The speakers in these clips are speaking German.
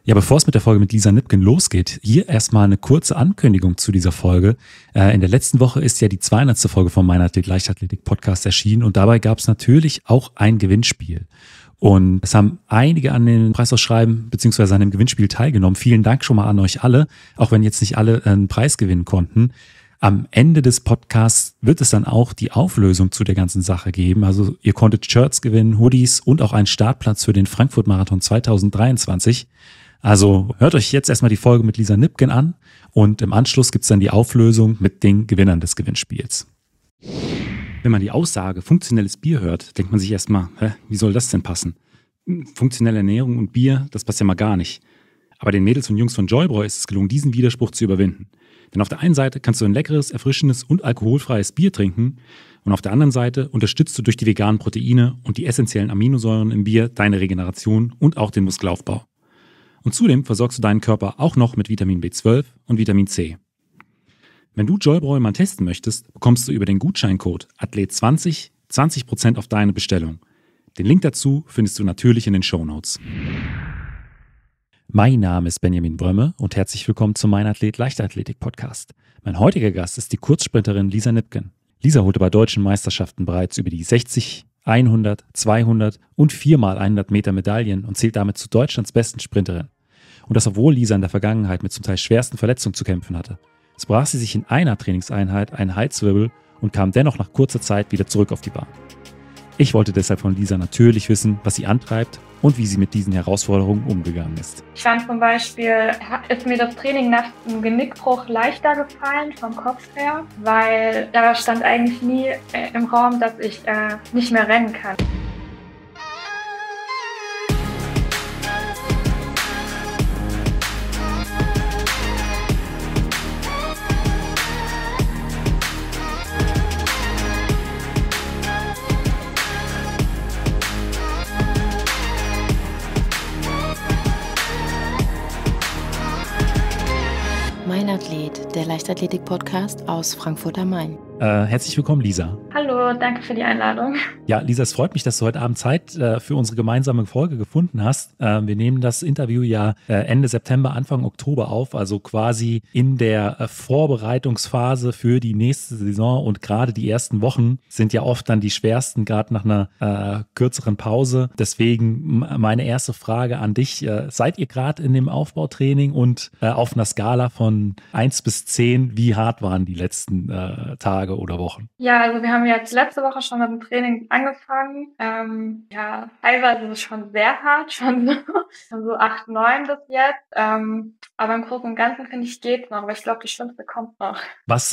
Ja, bevor es mit der Folge mit Lisa Nipken losgeht, hier erstmal eine kurze Ankündigung zu dieser Folge. In der letzten Woche ist ja die 200. Folge vom Meinathlet Leichtathletik Podcast erschienen und dabei gab es natürlich auch ein Gewinnspiel. Und es haben einige an den Preisausschreiben bzw. an dem Gewinnspiel teilgenommen. Vielen Dank schon mal an euch alle, auch wenn jetzt nicht alle einen Preis gewinnen konnten. Am Ende des Podcasts wird es dann auch die Auflösung zu der ganzen Sache geben. Also ihr konntet Shirts gewinnen, Hoodies und auch einen Startplatz für den Frankfurt-Marathon 2023. Also hört euch jetzt erstmal die Folge mit Lisa Nipken an und im Anschluss gibt es dann die Auflösung mit den Gewinnern des Gewinnspiels. Wenn man die Aussage funktionelles Bier hört, denkt man sich erstmal, wie soll das denn passen? Funktionelle Ernährung und Bier, das passt ja mal gar nicht. Aber den Mädels und Jungs von Joybräu ist es gelungen, diesen Widerspruch zu überwinden. Denn auf der einen Seite kannst du ein leckeres, erfrischendes und alkoholfreies Bier trinken und auf der anderen Seite unterstützt du durch die veganen Proteine und die essentiellen Aminosäuren im Bier deine Regeneration und auch den Muskelaufbau. Und zudem versorgst du deinen Körper auch noch mit Vitamin B12 und Vitamin C. Wenn du Joybräu mal testen möchtest, bekommst du über den Gutscheincode ATHLET20 20% auf deine Bestellung. Den Link dazu findest du natürlich in den Shownotes. Mein Name ist Benjamin Brömme und herzlich willkommen zum Meinathlet Leichtathletik Podcast. Mein heutiger Gast ist die Kurzsprinterin Lisa Nipken. Lisa holte bei deutschen Meisterschaften bereits über die 60, 100, 200 und 4x100 Meter Medaillen und zählt damit zu Deutschlands besten Sprinterin. Und das, obwohl Lisa in der Vergangenheit mit zum Teil schwersten Verletzungen zu kämpfen hatte. Es brach sie sich in einer Trainingseinheit einen Halswirbel und kam dennoch nach kurzer Zeit wieder zurück auf die Bahn. Ich wollte deshalb von Lisa natürlich wissen, was sie antreibt und wie sie mit diesen Herausforderungen umgegangen ist. Ich fand zum Beispiel, ist mir das Training nach einem Genickbruch leichter gefallen vom Kopf her, weil da stand eigentlich nie im Raum, dass ich nicht mehr rennen kann. Meinathlet, der Leichtathletik-Podcast aus Frankfurt am Main. Herzlich willkommen, Lisa. Hallo, danke für die Einladung. Ja, Lisa, es freut mich, dass du heute Abend Zeit für unsere gemeinsame Folge gefunden hast. Wir nehmen das Interview ja Ende September, Anfang Oktober auf, also quasi in der Vorbereitungsphase für die nächste Saison und gerade die ersten Wochen sind ja oft dann die schwersten, gerade nach einer kürzeren Pause. Deswegen meine erste Frage an dich. Seid ihr gerade in dem Aufbautraining und auf einer Skala von 1 bis 10, wie hart waren die letzten Tage oder Wochen? Ja, also wir haben jetzt letzte Woche schon mit dem Training angefangen. Ja, teilweise ist es schon sehr hart, schon so 8, 9 bis jetzt. Aber im Großen und Ganzen finde ich, geht's noch. Aber ich glaube, das Schlimmste kommt noch. Was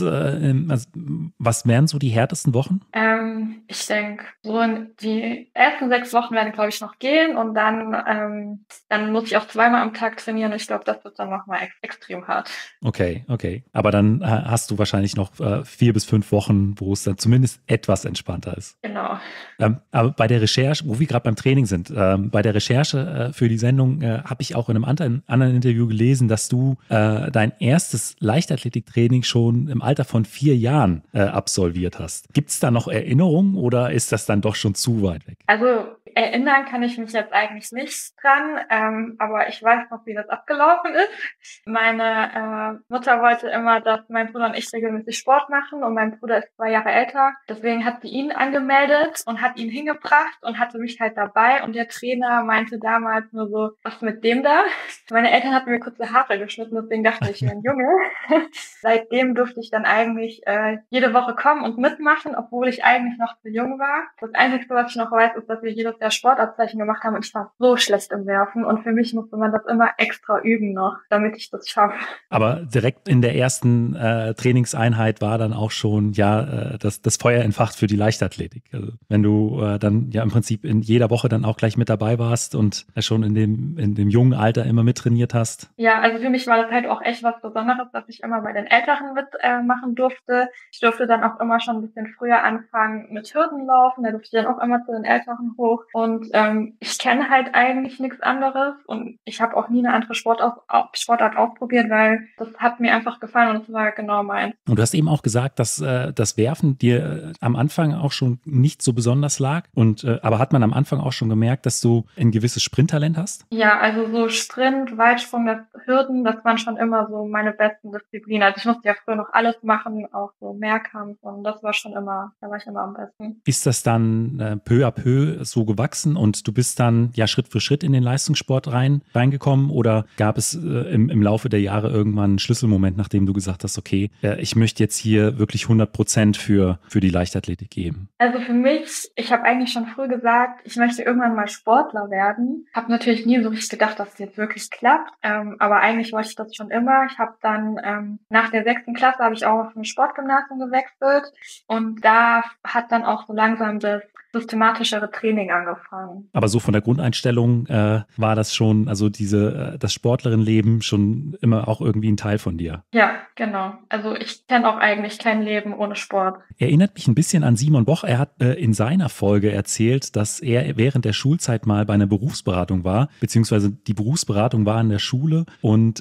wären so die härtesten Wochen? Ich denke, so die ersten 6 Wochen werden, glaube ich, noch gehen. Und dann muss ich auch 2-mal am Tag trainieren. Und ich glaube, das wird dann nochmal extrem hart. Okay. Aber dann hast du wahrscheinlich noch 4 bis 5 Wochen, wo es dann zumindest etwas entspannter ist. Genau. Aber bei der Recherche, wo wir gerade beim Training sind, bei der Recherche für die Sendung habe ich auch in einem anderen Interview gelesen, dass du dein erstes Leichtathletiktraining schon im Alter von 4 Jahren absolviert hast. Gibt es da noch Erinnerungen oder ist das dann doch schon zu weit weg? Also erinnern kann ich mich jetzt eigentlich nicht dran, aber ich weiß noch, wie das abgelaufen ist. Meine Mutter wollte immer, dass mein Bruder und ich regelmäßig Sport machen und mein Bruder ist 2 Jahre älter. Deswegen hat sie ihn angemeldet und hat ihn hingebracht und hatte mich halt dabei und der Trainer meinte damals nur so, was mit dem da? Meine Eltern hatten mir kurze Haare geschnitten, deswegen dachte ich, ein Junge. Seitdem durfte ich dann eigentlich jede Woche kommen und mitmachen, obwohl ich eigentlich noch zu jung war. Das Einzige, was ich noch weiß, ist, dass wir jedes Jahr Sportabzeichen gemacht haben und ich war so schlecht im Werfen und für mich musste man das immer extra üben noch, damit ich das schaffe. Aber direkt in der ersten Trainingseinheit war dann auch schon das Feuer entfacht für die Leichtathletik. Also wenn du dann ja im Prinzip in jeder Woche dann auch gleich mit dabei warst und schon in dem jungen Alter immer mittrainiert hast. Ja, also für mich war das halt auch echt was Besonderes, dass ich immer bei den Älteren mitmachen durfte. Ich durfte dann auch immer schon ein bisschen früher anfangen mit Hürdenlaufen, da durfte ich dann auch immer zu den Älteren hoch. Und ich kenne halt eigentlich nichts anderes und ich habe auch nie eine andere Sportart ausprobiert, weil das hat mir einfach gefallen und es war genau meins. Und du hast eben auch gesagt, dass das Werfen dir am Anfang auch schon nicht so besonders lag. Aber hat man am Anfang auch schon gemerkt, dass du ein gewisses Sprinttalent hast? Ja, also so Sprint, Weitsprung, Hürden, das waren schon immer so meine besten Disziplinen. Also ich musste ja früher noch alles machen, auch so Mehrkampf und das war schon immer, da war ich immer am besten. Ist das dann peu à peu so gewachsen und du bist dann ja Schritt für Schritt in den Leistungssport reingekommen oder gab es im Laufe der Jahre irgendwann einen Schlüsselmoment, nachdem du gesagt hast, okay, ich möchte jetzt hier wirklich 100% für die Leichtathletik geben? Also für mich, ich habe eigentlich schon früh gesagt, ich möchte irgendwann mal Sportler werden. Habe natürlich nie so richtig gedacht, dass es jetzt wirklich klappt, aber eigentlich wollte ich das schon immer. Ich habe dann nach der 6. Klasse habe ich auch auf ein Sportgymnasium gewechselt und da hat dann auch so langsam das systematischere Training angefangen. Aber so von der Grundeinstellung war das schon, also das Sportlerinnenleben schon immer auch irgendwie ein Teil von dir. Ja, genau. Also ich kenne auch eigentlich kein Leben ohne Sport. Erinnert mich ein bisschen an Simon Boch. Er hat in seiner Folge erzählt, dass er während der Schulzeit mal bei einer Berufsberatung war, beziehungsweise die Berufsberatung war in der Schule und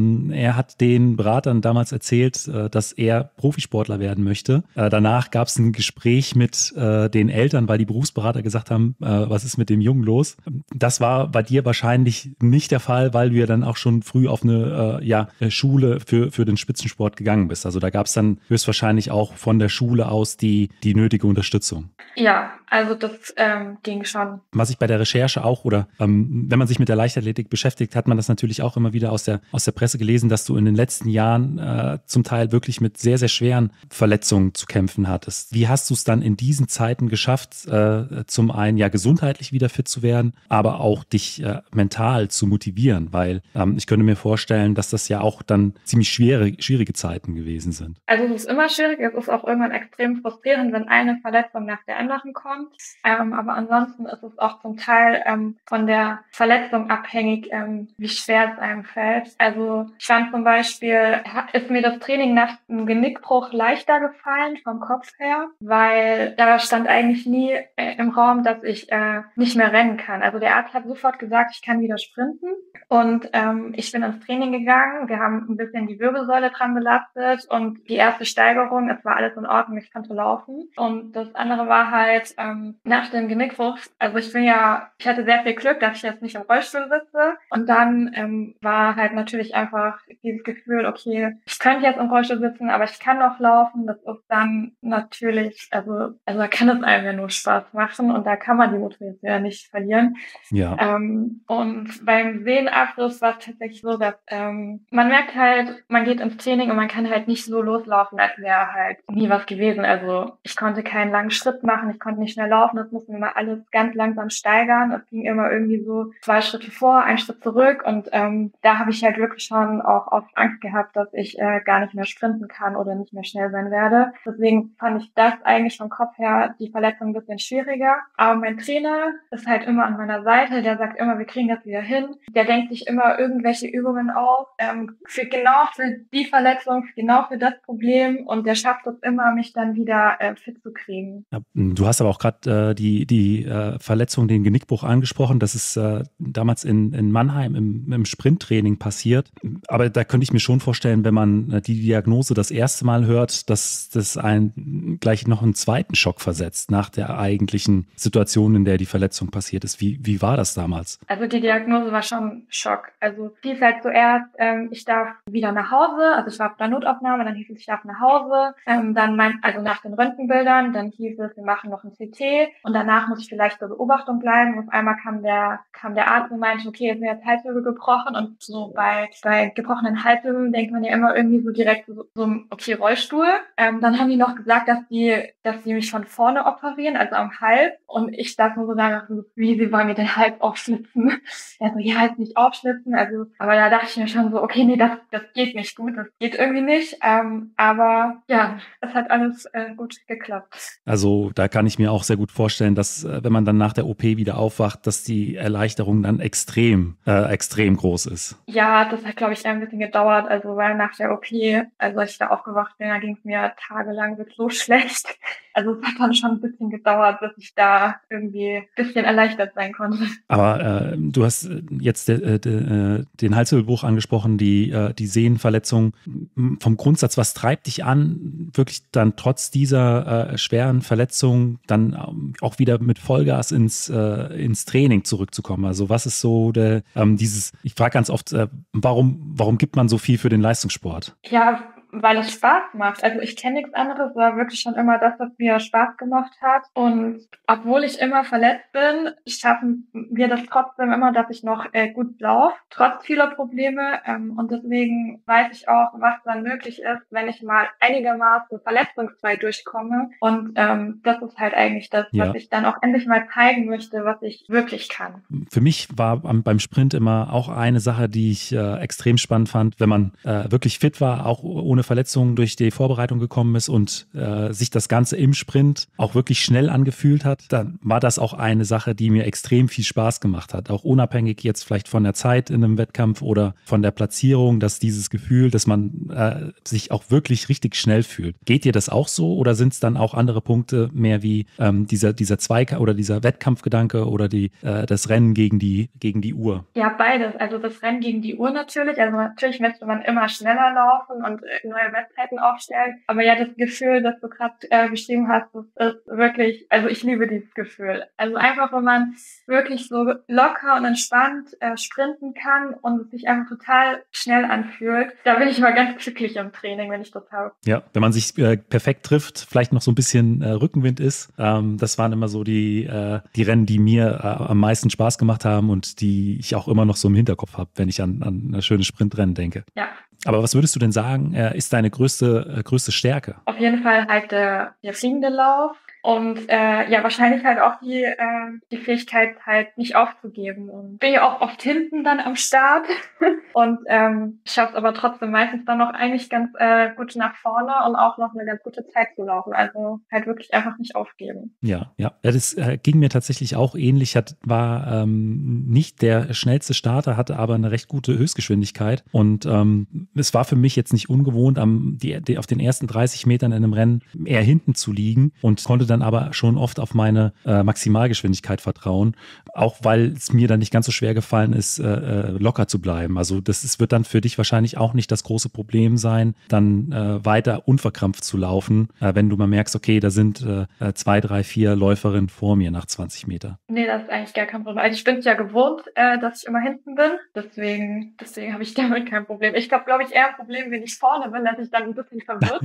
er hat den Beratern damals erzählt, dass er Profisportler werden möchte. Danach gab es ein Gespräch mit den Eltern, weil die Berufsberater gesagt haben, was ist mit dem Jungen los? Das war bei dir wahrscheinlich nicht der Fall, weil du ja dann auch schon früh auf eine Schule für den Spitzensport gegangen bist. Also da gab es dann höchstwahrscheinlich auch von der Schule aus die nötige Unterstützung. Ja, also das ging schon. Was ich bei der Recherche auch oder wenn man sich mit der Leichtathletik beschäftigt, hat man das natürlich auch immer wieder aus der Presse gelesen, dass du in den letzten Jahren zum Teil wirklich mit sehr, sehr schweren Verletzungen zu kämpfen hattest. Wie hast du es dann in diesen Zeiten geschafft, zum einen ja gesundheitlich wieder fit zu werden, aber auch dich mental zu motivieren? Weil ich könnte mir vorstellen, dass das ja auch dann ziemlich schwierige Zeiten gewesen sind. Also es ist immer schwierig, es ist auch irgendwann extrem frustrierend, wenn eine Verletzung nach der anderen kommt. Aber ansonsten ist es auch zum Teil von der Verletzung abhängig, wie schwer es einem fällt. Also ich fand zum Beispiel, ist mir das Training nach einem Genickbruch leichter gefallen vom Kopf her, weil da stand eigentlich nie im Raum, dass ich nicht mehr rennen kann. Also der Arzt hat sofort gesagt, ich kann wieder sprinten. Und ich bin ins Training gegangen. Wir haben ein bisschen die Wirbelsäule dran belastet und die erste Steigerung, es war alles in Ordnung, ich konnte laufen. Und das andere war halt nach dem Genickbruch, also ich hatte sehr viel Glück, dass ich jetzt nicht im Rollstuhl sitze. Und dann war halt natürlich einfach dieses Gefühl, okay, ich könnte jetzt im Rollstuhl sitzen, aber ich kann noch laufen. Das ist dann natürlich, also da kann es einem ja nur Spaß machen und da kann man die Motivation ja nicht verlieren. Ja. Und beim Sehnenabriss war es tatsächlich so, dass man merkt halt, man geht ins Training und man kann halt nicht so loslaufen, als wäre halt nie was gewesen. Also ich konnte keinen langen Schritt machen, ich konnte nicht schnell laufen, das mussten wir mal alles ganz langsam steigern. Es ging immer irgendwie so 2 Schritte vor, 1 Schritt zurück und da habe ich halt wirklich schon auch oft Angst gehabt, dass ich gar nicht mehr sprinten kann oder nicht mehr schnell sein werde. Deswegen fand ich das eigentlich vom Kopf her die Verletzung ein bisschen schwieriger. Aber mein Trainer ist halt immer an meiner Seite, der sagt immer, wir kriegen das wieder hin. Der denkt sich immer irgendwelche Übungen auf, für die Verletzung, genau für das Problem und der schafft es immer, mich dann wieder fit zu kriegen. Ja, du hast aber auch gerade die Verletzung, den Genickbruch angesprochen. Das ist damals in Mannheim im Sprinttraining passiert. Aber da könnte ich mir schon vorstellen, wenn man die Diagnose das erste Mal hört, dass das einen gleich noch einen zweiten Schock versetzt nach der eigentlichen Situation, in der die Verletzung passiert ist. Wie war das damals? Also die Diagnose war schon Schock. Also hieß halt zuerst, ich darf wieder nach Hause. Also ich war auf der Notaufnahme, dann hieß es, ich darf nach Hause. Also nach den Röntgenbildern, dann hieß es, wir machen noch ein CT und danach muss ich vielleicht zur Beobachtung bleiben. Und auf einmal kam der Arzt und meinte, okay, jetzt ist mir jetzt Halswirbel gebrochen und so bei gebrochenen Halswirbeln denkt man ja immer irgendwie so direkt so okay, Rollstuhl. Dann haben die noch gesagt, dass die mich von vorne operieren, also am Hals und ich darf nur so danach so, wie, sie wollen mir den Hals aufschlitzen. Also ja, halt nicht aufschlitzen, also, aber da dachte ich mir schon so, okay, nee, das geht nicht gut, das geht irgendwie nicht, aber ja, es hat alles gut geklappt. Also da kann ich mir auch sehr gut vorstellen, dass wenn man dann nach der OP wieder aufwacht, dass die Erleichterung dann extrem groß ist. Ja, das hat, glaube ich, ein bisschen gedauert, also weil nach der OP, also als ich da aufgewacht bin, da ging es mir tagelang wirklich so schlecht. Also es hat dann schon ein bisschen gedauert, bis ich da irgendwie ein bisschen erleichtert sein konnte. Aber du hast jetzt den Halswirbelbruch angesprochen, die Sehnenverletzung. Vom Grundsatz, was treibt dich an, wirklich dann trotz dieser schweren Verletzung dann auch wieder mit Vollgas ins Training zurückzukommen? Also was ist so ich frage ganz oft, warum gibt man so viel für den Leistungssport? Ja, weil es Spaß macht. Also ich kenne nichts anderes, war wirklich schon immer das, was mir Spaß gemacht hat. Und obwohl ich immer verletzt bin, schaffen wir das trotzdem immer, dass ich noch gut laufe, trotz vieler Probleme. Und deswegen weiß ich auch, was dann möglich ist, wenn ich mal einigermaßen verletzungsfrei durchkomme. Und das ist halt eigentlich das, was ich dann auch endlich mal zeigen möchte, was ich wirklich kann. Für mich war beim Sprint immer auch eine Sache, die ich extrem spannend fand, wenn man wirklich fit war, auch ohne Verletzungen durch die Vorbereitung gekommen ist und sich das Ganze im Sprint auch wirklich schnell angefühlt hat, dann war das auch eine Sache, die mir extrem viel Spaß gemacht hat. Auch unabhängig jetzt vielleicht von der Zeit in einem Wettkampf oder von der Platzierung, dass dieses Gefühl, dass man sich auch wirklich richtig schnell fühlt. Geht dir das auch so oder sind es dann auch andere Punkte mehr wie dieser Zweikampf oder dieser Wettkampfgedanke oder das Rennen gegen die Uhr? Ja, beides. Also das Rennen gegen die Uhr natürlich. Also natürlich möchte man immer schneller laufen und neue Bestzeiten aufstellen. Aber ja, das Gefühl, das du gerade beschrieben hast, das ist wirklich, also ich liebe dieses Gefühl. Also einfach, wenn man wirklich so locker und entspannt sprinten kann und es sich einfach total schnell anfühlt, da bin ich immer ganz glücklich im Training, wenn ich das habe. Ja, wenn man sich perfekt trifft, vielleicht noch so ein bisschen Rückenwind ist. Das waren immer so die Rennen, die mir am meisten Spaß gemacht haben und die ich auch immer noch so im Hinterkopf habe, wenn ich an ein schönes Sprintrennen denke. Ja. Aber was würdest du denn sagen, ist deine größte Stärke? Auf jeden Fall halt der fliegende Lauf. Und ja, wahrscheinlich halt auch die Fähigkeit halt nicht aufzugeben. Und bin ja auch oft hinten dann am Start und schaffe es aber trotzdem meistens dann noch eigentlich ganz gut nach vorne und auch noch eine ganz gute Zeit zu laufen. Also halt wirklich einfach nicht aufgeben. Ja, das ging mir tatsächlich auch ähnlich. War nicht der schnellste Starter, hatte aber eine recht gute Höchstgeschwindigkeit. Und es war für mich jetzt nicht ungewohnt, auf den ersten 30 Metern in einem Rennen eher hinten zu liegen und konnte dann aber schon oft auf meine Maximalgeschwindigkeit vertrauen, auch weil es mir dann nicht ganz so schwer gefallen ist, locker zu bleiben. Also wird dann für dich wahrscheinlich auch nicht das große Problem sein, dann weiter unverkrampft zu laufen, wenn du mal merkst, okay, da sind 2, 3, 4 Läuferinnen vor mir nach 20 Meter. Nee, das ist eigentlich gar kein Problem. Also ich bin es ja gewohnt, dass ich immer hinten bin. Deswegen habe ich damit kein Problem. Ich glaube ich, eher ein Problem, wenn ich vorne bin, dass ich dann ein bisschen verwirrt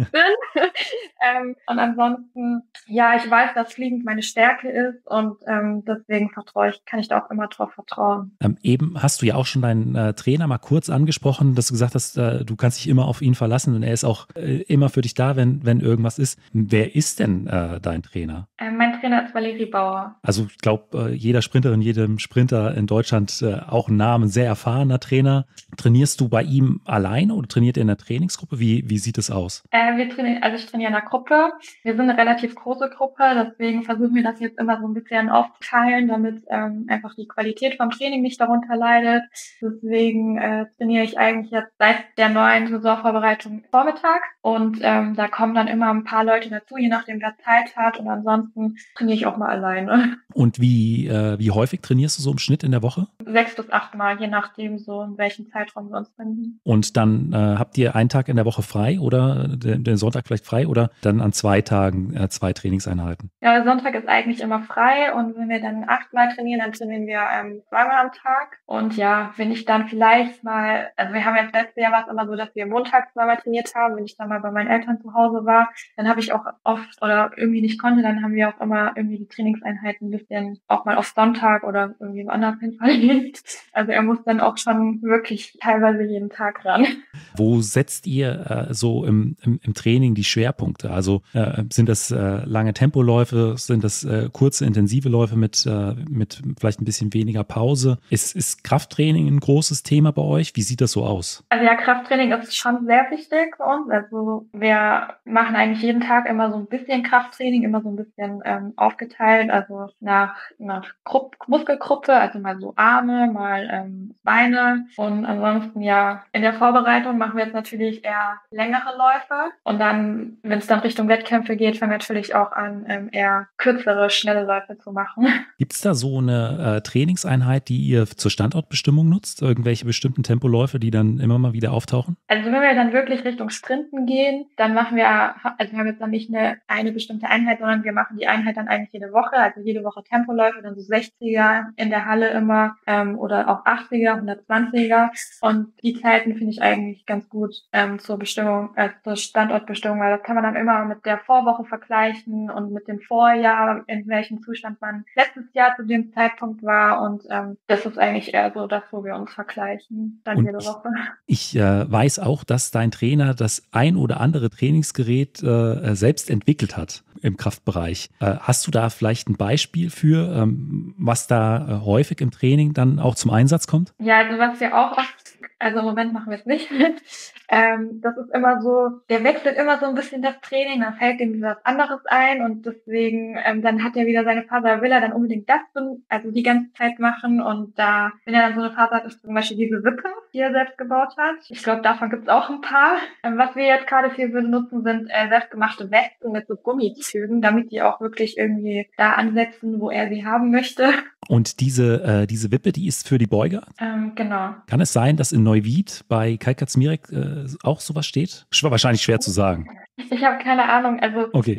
bin. Und ansonsten, ja, ich weiß, dass Fliegen meine Stärke ist und deswegen kann ich da auch immer drauf vertrauen. Eben hast du ja auch schon deinen Trainer mal kurz angesprochen, dass du gesagt hast, du kannst dich immer auf ihn verlassen und er ist auch immer für dich da, wenn irgendwas ist. Wer ist denn dein Trainer? Mein Trainer ist Valerie Bauer. Also ich glaube, jeder Sprinterin, jedem Sprinter in Deutschland auch ein Name, ein sehr erfahrener Trainer. Trainierst du bei ihm alleine oder trainiert ihr in der Trainingsgruppe? Wie sieht es aus? Ich trainiere in einer Gruppe. Wir sind eine relativ große Gruppe, deswegen versuchen wir das jetzt immer so ein bisschen aufzuteilen, damit einfach die Qualität vom Training nicht darunter leidet. Deswegen trainiere ich eigentlich jetzt seit der neuen Saisonvorbereitung vormittags und da kommen dann immer ein paar Leute dazu, je nachdem wer Zeit hat und ansonsten trainiere ich auch mal alleine. Und wie häufig trainierst du so im Schnitt in der Woche? 6 bis 8 Mal, je nachdem so in welchem Zeitraum wir uns finden. Und dann habt ihr einen Tag in der Woche frei oder den Sonntag vielleicht frei oder dann an 2 Tagen 2 Trainingseinheiten? Ja, Sonntag ist eigentlich immer frei und wenn wir dann 8 Mal trainieren, dann trainieren wir 2-mal am Tag. Und ja, wenn ich dann vielleicht mal, also wir haben jetzt letztes Jahr war es immer so, dass wir montags 2-mal trainiert haben. Wenn ich dann mal bei meinen Eltern zu Hause war, dann habe ich auch oft oder irgendwie nicht konnte, dann haben wir auch immer irgendwie die Trainingseinheiten ein bisschen auch mal auf Sonntag oder irgendwie woanders hin verlegt. Also er muss dann auch schon wirklich teilweise jeden Tag ran. Wo setzt ihr so im Training die Schwerpunkte? Also sind das lange Tempoläufe, sind das kurze, intensive Läufe mit vielleicht ein bisschen weniger Pause? Ist Krafttraining ein großes Thema bei euch? Wie sieht das so aus? Also ja, Krafttraining ist schon sehr wichtig für uns. Also wir machen eigentlich jeden Tag immer so ein bisschen Krafttraining, immer so ein bisschen aufgeteilt, also nach Muskelgruppe, also mal so Arme, mal Beine. Und ansonsten ja, in der Vorbereitung machen wir jetzt natürlich eher längere Läufe. Und dann, wenn es dann Richtung Wettkämpfe geht, fangen wir natürlich auch an, eher kürzere, schnelle Läufe zu machen. Gibt es da so eine Trainingseinheit, die ihr zur Standortbestimmung nutzt? Irgendwelche bestimmten Tempoläufe, die dann immer mal wieder auftauchen? Also wenn wir dann wirklich Richtung Sprinten gehen, dann machen wir, also wir haben jetzt dann nicht eine bestimmte Einheit, sondern wir machen die Einheit dann eigentlich jede Woche, also jede Woche Tempoläufe, dann so 60er in der Halle immer oder auch 80er, 120er und die Zeiten finde ich eigentlich ganz gut zur Bestimmung, zur Standortbestimmung, weil das kann man dann immer mit der Vorwoche vergleichen und mit dem Vorjahr, in welchem Zustand man letztes Jahr zu dem Zeitpunkt war und das ist eigentlich eher so das, wo wir uns vergleichen, dann jede Woche. Ich weiß auch, dass dein Trainer das ein oder andere Trainingsgerät selbst entwickelt hat im Kraftbereich. Hast du da vielleicht ein Beispiel für, was da häufig im Training dann auch zum Einsatz kommt? Ja, also was wir auch oft, also im Moment machen wir es nicht, das ist immer so, der wechselt immer so ein bisschen das Training, dann fällt ihm was anderes ein und deswegen, dann hat er wieder seine Phase, da will er dann unbedingt das, also die ganze Zeit machen und da, wenn er dann so eine Phase hat, ist zum Beispiel diese Wippe, die er selbst gebaut hat. Ich glaube, davon gibt es auch ein paar. Was wir jetzt gerade viel benutzen, sind selbstgemachte Westen mit so Gummizügen, damit die auch wirklich irgendwie da ansetzen, wo er sie haben möchte. Und diese Wippe, die ist für die Beuger? Genau. Kann es sein, dass in Neuwied bei Kai Kaczmarek auch sowas steht? Wahrscheinlich schwer zu sagen. Ich habe keine Ahnung. Also okay.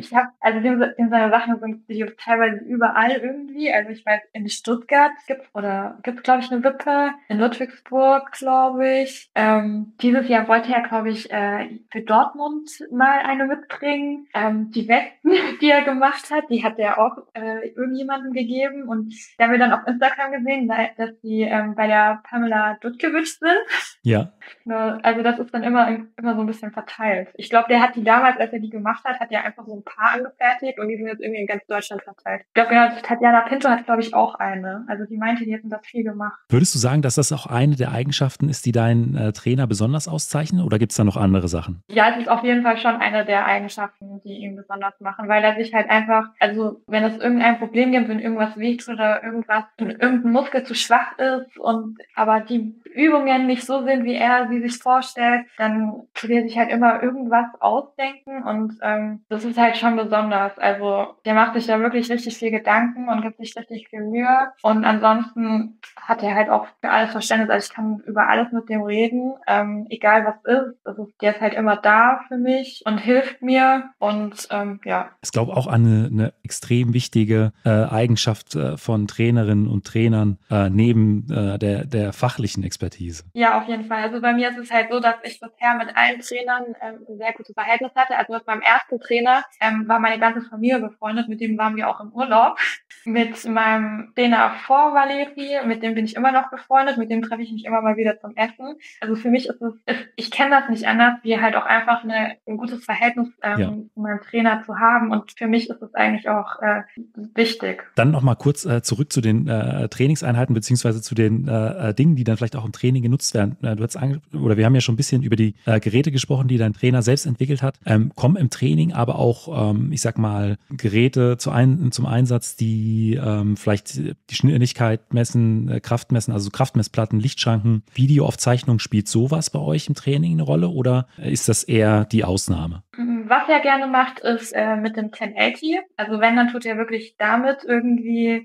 In seine Sachen sind die teilweise überall irgendwie. Also ich weiß, in Stuttgart gibt's glaube ich eine Wippe, in Ludwigsburg glaube ich. Dieses Jahr wollte er glaube ich für Dortmund mal eine mitbringen. Die Westen, die er gemacht hat, die hat er auch irgendjemandem gegeben und da haben wir dann auf Instagram gesehen, dass die bei der Pamela Dutkiewicz sind. Ja. Also das ist dann immer so ein bisschen verteilt. Ich glaube, der hat die damals, als er die gemacht hat, er einfach so ein paar angefertigt und die sind jetzt irgendwie in ganz Deutschland verteilt. Ich glaube, genau, Tatjana Pinto hat, glaube ich, auch eine. Also die meinte, die hätten das viel gemacht. Würdest du sagen, dass das auch eine der Eigenschaften ist, die deinen Trainer besonders auszeichnen oder gibt es da noch andere Sachen? Ja, es ist auf jeden Fall schon eine der Eigenschaften, die ihn besonders machen, weil er sich halt einfach, also wenn es irgendein Problem gibt, wenn irgendwas wehtut oder irgendein Muskel zu schwach ist aber die Übungen nicht so sind, wie er sie sich vorstellt, dann tut er sich halt immer irgendwas ausdenken und das ist halt schon besonders. Also der macht sich da wirklich richtig viel Gedanken und gibt sich richtig viel Mühe und ansonsten hat er halt auch für alles Verständnis. Also ich kann über alles mit dem reden, egal was ist. Der ist halt immer da für mich und hilft mir und ja. Ich glaube auch an eine extrem wichtige Eigenschaft von Trainerinnen und Trainern neben der fachlichen Expertise. Ja, auf jeden Fall. Also bei mir ist es halt so, dass ich bisher mit allen Trainern ein sehr gutes Verhältnis hatte. Also mit meinem ersten Trainer war meine ganze Familie befreundet, mit dem waren wir auch im Urlaub. Mit meinem Trainer vor Valeri, mit dem bin ich immer noch befreundet, mit dem treffe ich mich immer mal wieder zum Essen. Also für mich ich kenne das nicht anders, wie halt auch einfach ein gutes Verhältnis zu meinem Trainer zu haben und für mich ist es eigentlich auch wichtig. Dann nochmal kurz zurück zu den Trainingseinheiten beziehungsweise zu den Dingen, die dann vielleicht auch im Training genutzt werden. Wir haben ja schon ein bisschen über die Geräte gesprochen, die dein Trainer selbst entwickelt hat. Kommen im Training aber auch, ich sag mal, Geräte zum Einsatz, die vielleicht die Schnelligkeit messen, Kraft messen, also Kraftmessplatten, Lichtschranken, Videoaufzeichnung, spielt sowas bei euch im Training eine Rolle oder ist das eher die Ausnahme? Was er gerne macht, ist mit dem 1080. Also wenn, dann tut er wirklich damit irgendwie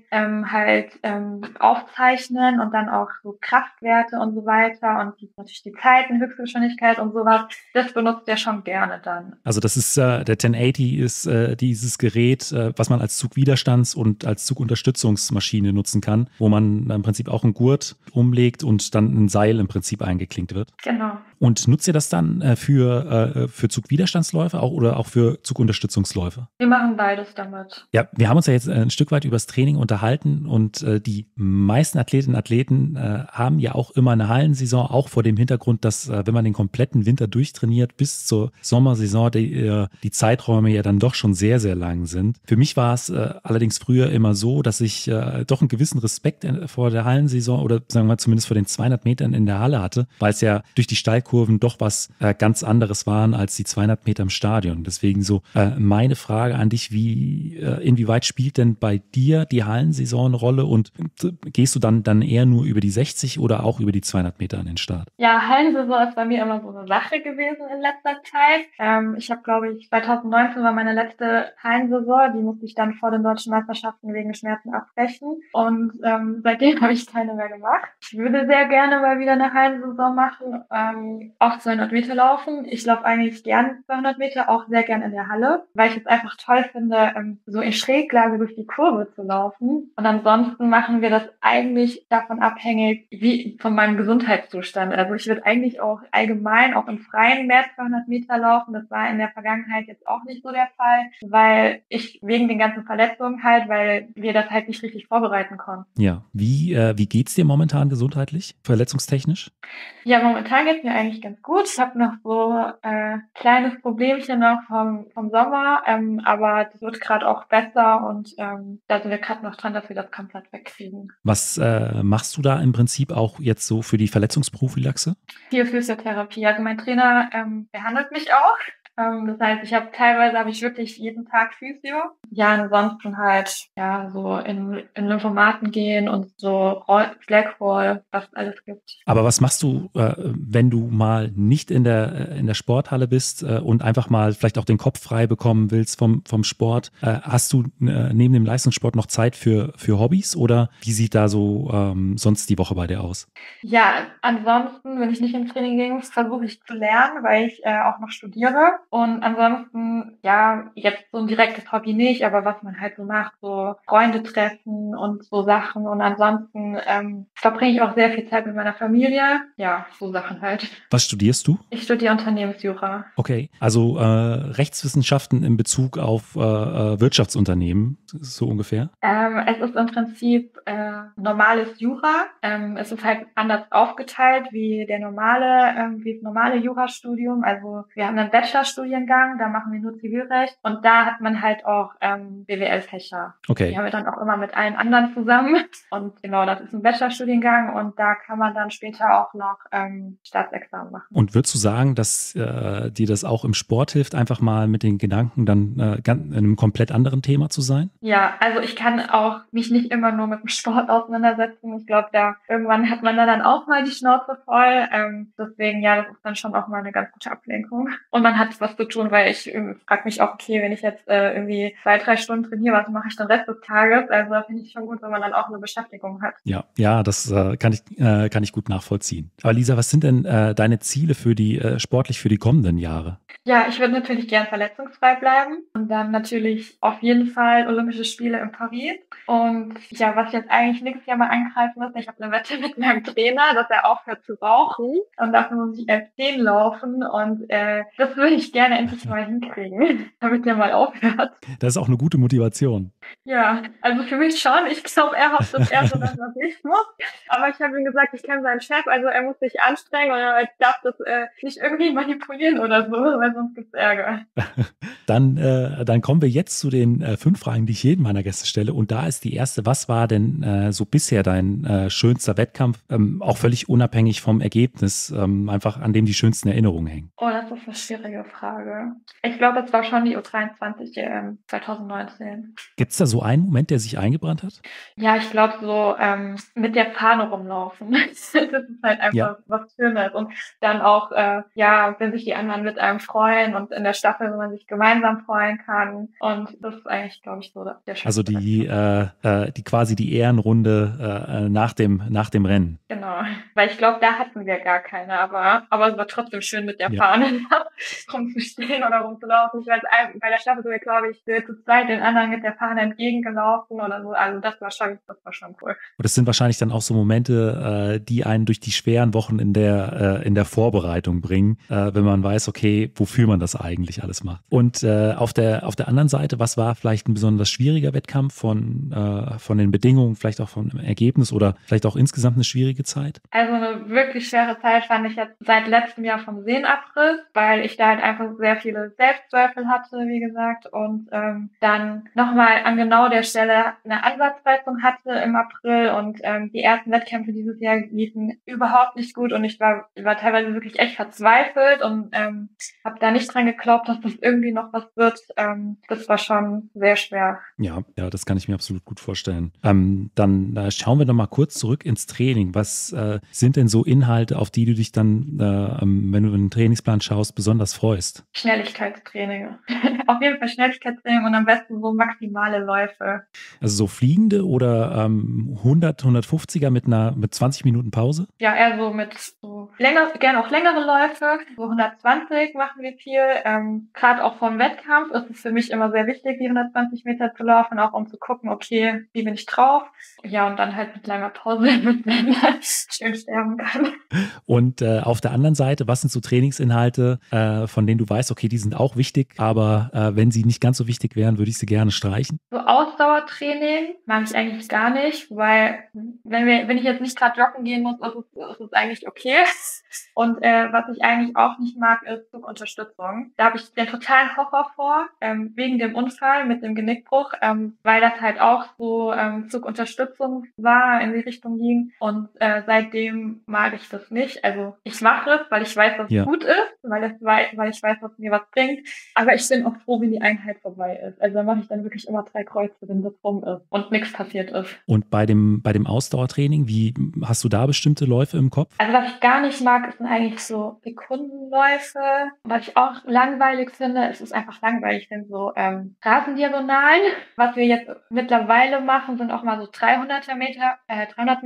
aufzeichnen und dann auch so Kraftwerte und so weiter und natürlich die Zeiten, Höchstgeschwindigkeit und sowas. Das benutzt er schon gerne dann. Also das ist, der 1080 ist dieses Gerät, was man als Zugwiderstands- und als Zugunterstützungsmaschine nutzen kann, wo man im Prinzip auch einen Gurt umlegt und dann ein Seil im Prinzip eingeklinkt wird. Genau. Und nutzt ihr das dann für Zugwiderstandsläufe oder auch für Zugunterstützungsläufe? Wir machen beides damit. Ja, wir haben uns ja jetzt ein Stück weit über das Training unterhalten und die meisten Athletinnen und Athleten haben ja auch immer eine Hallensaison, auch vor dem Hintergrund, dass wenn man den kompletten Winter durchtrainiert bis zur Sommersaison, die Zeiträume ja dann doch schon sehr, sehr lang sind. Für mich war es allerdings früher immer so, dass ich doch einen gewissen Respekt vor der Hallensaison oder sagen wir mal zumindest vor den 200 Metern in der Halle hatte, weil es ja durch die Steilkurven doch was ganz anderes waren als die 200 Meter im Stadion. Stadion. Deswegen so meine Frage an dich, inwieweit spielt denn bei dir die Hallensaison eine Rolle und gehst du dann eher nur über die 60 oder auch über die 200 Meter an den Start? Ja, Hallensaison ist bei mir immer so eine Sache gewesen in letzter Zeit. Ich habe, glaube ich, 2019 war meine letzte Hallensaison, die musste ich dann vor den deutschen Meisterschaften wegen Schmerzen abbrechen und seitdem habe ich keine mehr gemacht. Ich würde sehr gerne mal wieder eine Hallensaison machen, auch 200 Meter laufen. Ich laufe eigentlich gern 200 Meter, auch sehr gern in der Halle, weil ich es einfach toll finde, so in Schräglage durch die Kurve zu laufen. Und ansonsten machen wir das eigentlich davon abhängig, wie von meinem Gesundheitszustand. Also ich würde eigentlich auch allgemein, auch im Freien mehr 200 Meter laufen. Das war in der Vergangenheit jetzt auch nicht so der Fall, weil ich wegen den ganzen Verletzungen halt, weil wir das halt nicht richtig vorbereiten konnten. Ja, wie geht's dir momentan gesundheitlich, verletzungstechnisch? Ja, momentan geht's mir eigentlich ganz gut. Ich habe noch so kleines Problemchen noch vom Sommer, aber das wird gerade auch besser und da sind wir gerade noch dran, dass wir das komplett wegkriegen. Was machst du da im Prinzip auch jetzt so für die Verletzungsprophylaxe? Viel Physiotherapie. Also mein Trainer behandelt mich auch. Das heißt, teilweise habe ich wirklich jeden Tag Physio. Ja, ansonsten halt, ja, so in Lymphomaten gehen und so Slackroll, was es alles gibt. Aber was machst du, wenn du mal nicht in der Sporthalle bist und einfach mal vielleicht auch den Kopf frei bekommen willst vom Sport? Hast du neben dem Leistungssport noch Zeit für Hobbys oder wie sieht da so sonst die Woche bei dir aus? Ja, ansonsten, wenn ich nicht im Training gehe, versuche ich zu lernen, weil ich auch noch studiere. Und ansonsten, ja, jetzt so ein direktes Hobby nicht, aber was man halt so macht, so Freunde treffen und so Sachen. Und ansonsten verbringe ich auch sehr viel Zeit mit meiner Familie. Ja, so Sachen halt. Was studierst du? Ich studiere Unternehmensjura. Okay, also Rechtswissenschaften in Bezug auf Wirtschaftsunternehmen, so ungefähr? Es ist im Prinzip normales Jura. Es ist halt anders aufgeteilt wie das normale Jurastudium. Also wir haben einen Bachelorstudiengang, da machen wir nur Zivilrecht und da hat man halt auch BWL-Fächer. Okay. Die haben wir dann auch immer mit allen anderen zusammen und genau, das ist ein Bachelorstudiengang und da kann man dann später auch noch Staatsexamen machen. Und würdest du sagen, dass dir das auch im Sport hilft, einfach mal mit den Gedanken dann in einem komplett anderen Thema zu sein? Ja, also ich kann auch mich nicht immer nur mit dem Sport auseinandersetzen. Ich glaube, irgendwann hat man da dann auch mal die Schnauze voll. Deswegen, ja, das ist dann schon auch mal eine ganz gute Ablenkung. Und man hat was zu tun, weil ich frage mich auch, okay, wenn ich jetzt irgendwie 2-3 Stunden trainiere, was mache ich den Rest des Tages? Also da finde ich schon gut, wenn man dann auch eine Beschäftigung hat. Ja, das kann ich gut nachvollziehen. Aber Lisa, was sind denn deine Ziele sportlich für die kommenden Jahre? Ja, ich würde natürlich gern verletzungsfrei bleiben und dann natürlich auf jeden Fall Olympische Spiele in Paris. Und ja, was ich jetzt eigentlich nächstes Jahr mal angreifen muss, ich habe eine Wette mit meinem Trainer, dass er aufhört zu rauchen und dafür muss ich 11:10 laufen und das würde ich gerne endlich mal hinkriegen, damit er mal aufhört. Das ist auch eine gute Motivation. Ja, also für mich schon. Ich glaube, er hofft, dass er so das, was ich muss. Aber ich habe ihm gesagt, ich kenne seinen Chef, also er muss sich anstrengen und er darf das nicht irgendwie manipulieren oder so, weil sonst gibt's Ärger. Dann kommen wir jetzt zu den 5 Fragen, die ich jedem meiner Gäste stelle. Und da ist die erste: Was war denn so bisher dein schönster Wettkampf, auch völlig unabhängig vom Ergebnis, einfach an dem die schönsten Erinnerungen hängen? Oh, das ist eine schwierige Frage. Ich glaube, das war schon die U23 2019. Gibt es da so einen Moment, der sich eingebrannt hat? Ja, ich glaube so mit der Fahne rumlaufen. Das ist halt einfach was Schönes. Und dann auch, wenn sich die anderen mit einem freuen und in der Staffel, wenn man sich gemeinsam freuen kann. Und das ist eigentlich, glaube ich, so der schönste. Also die quasi die Ehrenrunde nach dem Rennen. Genau, weil ich glaube, da hatten wir gar keine, aber es war trotzdem schön mit der Fahne rumzustehen oder rumzulaufen. Ich weiß, bei der Staffel sind wir, glaube ich, zu zweit den anderen mit der Fahne entgegengelaufen oder so. Also das war schon cool. Und das sind wahrscheinlich dann auch so Momente, die einen durch die schweren Wochen in der Vorbereitung bringen, wenn man weiß, okay, wofür man das eigentlich alles macht. Und auf der anderen Seite, was war vielleicht ein besonders schwieriger Wettkampf von den Bedingungen, vielleicht auch vom Ergebnis oder vielleicht auch insgesamt eine schwierige Zeit? Also eine wirklich schwere Zeit fand ich jetzt seit letztem Jahr vom Sehnenabriss, weil ich da halt einfach sehr viele Selbstzweifel hatte, wie gesagt, und dann nochmal an genau der Stelle eine Ansatzreizung hatte im April und die ersten Wettkämpfe dieses Jahr liefen überhaupt nicht gut und ich war teilweise wirklich echt verzweifelt und habe da nicht dran geglaubt, dass das irgendwie noch was wird. Das war schon sehr schwer. Ja, das kann ich mir absolut gut vorstellen. Dann schauen wir noch mal kurz zurück ins Training. Was sind denn so Inhalte, auf die du dich dann, wenn du in den Trainingsplan schaust, besonders freust? Schnelligkeitstraining. Auf jeden Fall Schnelligkeitstraining und am besten so maximale Läufe. Also so fliegende oder 100, 150er mit 20 Minuten Pause? Ja, eher so mit so gerne auch längere Läufe. So 120 machen wir viel. Gerade auch vom Wettkampf ist es für mich immer sehr wichtig, die 120 Meter zu laufen, auch um zu gucken, okay, wie bin ich drauf? Ja, und dann halt mit langer Pause, damit man schön sterben kann. Und auf der anderen Seite, was sind so Trainingsinhalte, von denen du weißt, okay, die sind auch wichtig, aber wenn sie nicht ganz so wichtig wären, würde ich sie gerne streichen? So Ausdauertraining mag ich eigentlich gar nicht, weil wenn ich jetzt nicht gerade joggen gehen muss, ist es eigentlich okay. Und was ich eigentlich auch nicht mag, ist Zugunterstützung. Da habe ich den totalen Horror vor, wegen dem Unfall mit dem Genickbruch, weil das halt auch so Zugunterstützung war, in die Richtung ging. Und seitdem mag ich das nicht. Also ich mache es, weil ich weiß, dass es gut ist, weil ich weiß, dass es mir was bringt. Aber ich bin auch froh, wenn die Einheit vorbei ist. Also da mache ich dann wirklich immer 3 Kreuze, wenn das rum ist und nichts passiert ist. Und bei dem Ausdauertraining, wie hast du da bestimmte Läufe im Kopf? Also was ich gar nicht mag, sind eigentlich so Sekundenläufe. Was ich auch langweilig finde, es ist einfach langweilig, sind so Rasendiagonalen. Was wir jetzt mittlerweile machen, sind auch mal so 300 Meter. 300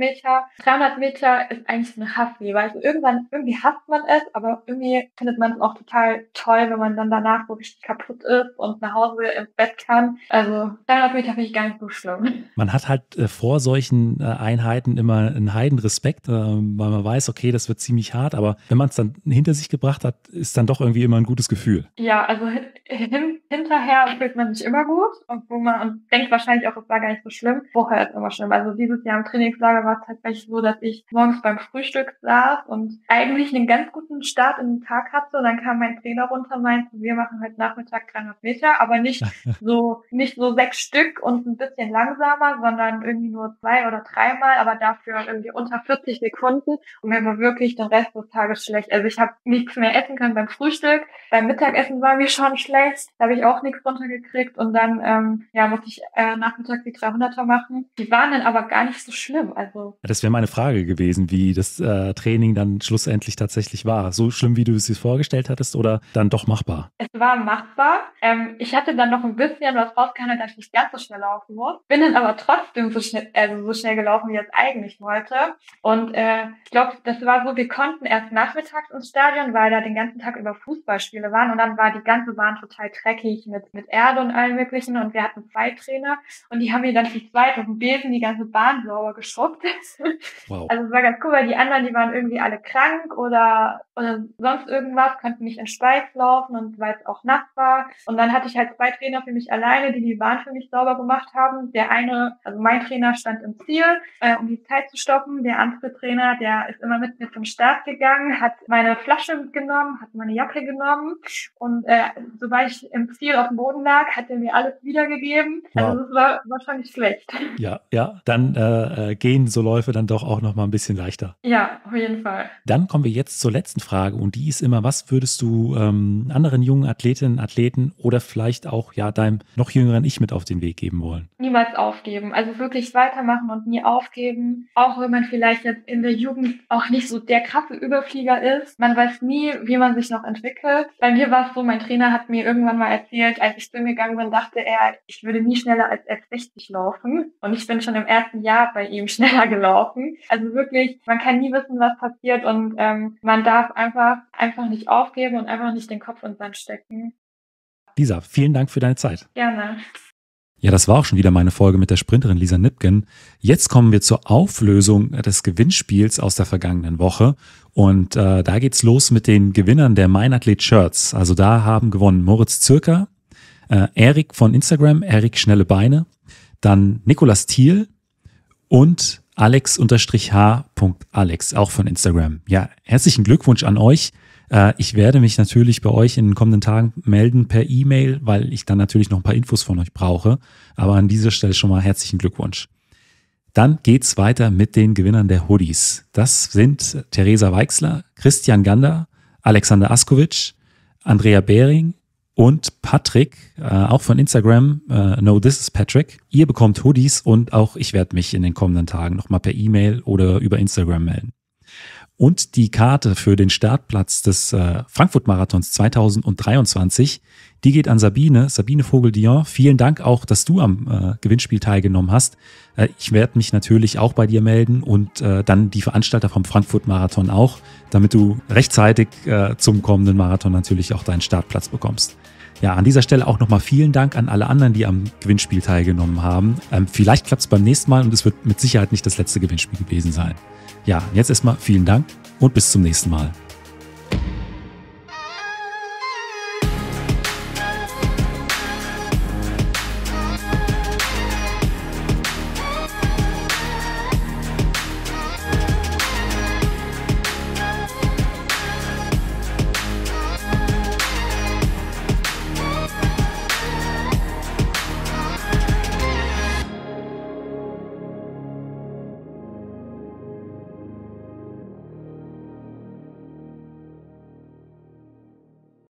Meter ist eigentlich so eine Hassliebe. Also irgendwie hasst man es, aber irgendwie findet man es auch total toll, wenn man dann danach so richtig kaputt ist und nach Hause ins Bett kann. Also 300 Meter finde ich gar nicht so schlimm. Man hat halt vor solchen Einheiten immer einen Heidenrespekt, weil man weiß, okay, das wird ziemlich hart, aber wenn man es dann hinter sich gebracht hat, ist dann doch irgendwie immer ein gutes Gefühl. Ja, also hinterher fühlt man sich immer gut, obwohl man denkt wahrscheinlich auch, es war gar nicht so schlimm. Vorher ist immer schlimm. Also dieses Jahr im Trainingslager war es tatsächlich so, dass ich morgens beim Frühstück saß und eigentlich einen ganz guten Start in den Tag hatte. Und dann kam mein Trainer runter und meinte, wir machen heute Nachmittag 300 Meter, aber nicht so 6 Stück und ein bisschen langsamer, sondern irgendwie nur 2 oder 3 Mal, aber dafür irgendwie unter 40 Sekunden. Und mir war wirklich den Rest des Tages schlecht. Also ich habe nichts mehr essen können beim Frühstück. Beim Mittagessen war mir schon schlecht. Da habe ich auch nichts runtergekriegt. Und dann musste ich nachmittags die 300er machen. Die waren dann aber gar nicht so schlimm. Also das wäre meine Frage gewesen, wie das Training dann schlussendlich tatsächlich war. So schlimm, wie du es dir vorgestellt hattest oder dann doch machbar? Es war machbar. Ich hatte dann noch ein bisschen was rausgehandelt, dass ich nicht ganz so schnell laufen muss. Bin dann aber trotzdem so schnell gelaufen, wie ich es eigentlich wollte. Und ich glaube, das war so, wir konnten erst nachmittags ins Stadion, weil da den ganzen Tag über Fußballspiele waren. Und dann war die ganze Bahn total dreckig mit Erde und allem möglichen. Und wir hatten 2 Trainer. Und die haben mir dann zu zweit mit dem Besen die ganze Bahn sauber geschrubbt. Wow. Also es war ganz cool, weil die anderen, die waren irgendwie alle krank oder sonst irgendwas, konnten nicht in Schweiß laufen und weil es auch nass war. Und dann hatte ich halt 2 Trainer für mich alleine, die Bahn für mich sauber gemacht haben. Der eine, also mein Trainer, stand im Ziel, um die Zeit zu stoppen. Der andere Trainer, der ist immer mit mir zum Start gegangen, hat meine Flasche mitgenommen, hat meine Jacke genommen und sobald ich im Ziel auf dem Boden lag, hat er mir alles wiedergegeben. Wow. Also das war schon nicht schlecht. Ja, dann gehen so Läufe dann doch auch noch mal ein bisschen leichter. Ja, auf jeden Fall. Dann kommen wir jetzt zur letzten Frage und die ist immer, was würdest du anderen jungen Athletinnen, Athleten oder vielleicht auch deinem noch jüngeren Ich mit auf den Weg geben wollen? Niemals aufgeben. Also wirklich weitermachen und nie aufgeben. Auch wenn man vielleicht jetzt in der Jugend auch nicht so der krasse Überflieger ist. Man weiß nie, wie man sich noch entwickelt. Bei mir war es so, mein Trainer hat mir irgendwann mal erzählt, als ich schwimmen gegangen bin, dachte er, ich würde nie schneller als F60 laufen. Und ich bin schon im ersten Jahr bei ihm schneller gelaufen. Also wirklich, man kann nie wissen, was passiert und man darf einfach nicht aufgeben und einfach nicht den Kopf in den Sand stecken. Lisa, vielen Dank für deine Zeit. Gerne. Ja, das war auch schon wieder meine Folge mit der Sprinterin Lisa Nipken. Jetzt kommen wir zur Auflösung des Gewinnspiels aus der vergangenen Woche. Und da geht's los mit den Gewinnern der Meinathlet-Shirts. Also da haben gewonnen Moritz Zürker, Erik von Instagram, Erik Schnelle Beine, dann Nikolas Thiel und Alex_H.Alex, auch von Instagram. Ja, herzlichen Glückwunsch an euch. Ich werde mich natürlich bei euch in den kommenden Tagen melden per E-Mail, weil ich dann natürlich noch ein paar Infos von euch brauche. Aber an dieser Stelle schon mal herzlichen Glückwunsch. Dann geht's weiter mit den Gewinnern der Hoodies. Das sind Theresa Weixler, Christian Gander, Alexander Askovic, Andrea Behring und Patrick, auch von Instagram, No This is Patrick. Ihr bekommt Hoodies und auch ich werde mich in den kommenden Tagen nochmal per E-Mail oder über Instagram melden. Und die Karte für den Startplatz des Frankfurt-Marathons 2023, die geht an Sabine Vogel-Dion. Vielen Dank auch, dass du am Gewinnspiel teilgenommen hast. Ich werde mich natürlich auch bei dir melden und dann die Veranstalter vom Frankfurt-Marathon auch, damit du rechtzeitig zum kommenden Marathon natürlich auch deinen Startplatz bekommst. Ja, an dieser Stelle auch nochmal vielen Dank an alle anderen, die am Gewinnspiel teilgenommen haben. Vielleicht klappt es beim nächsten Mal und es wird mit Sicherheit nicht das letzte Gewinnspiel gewesen sein. Ja, jetzt erstmal vielen Dank und bis zum nächsten Mal.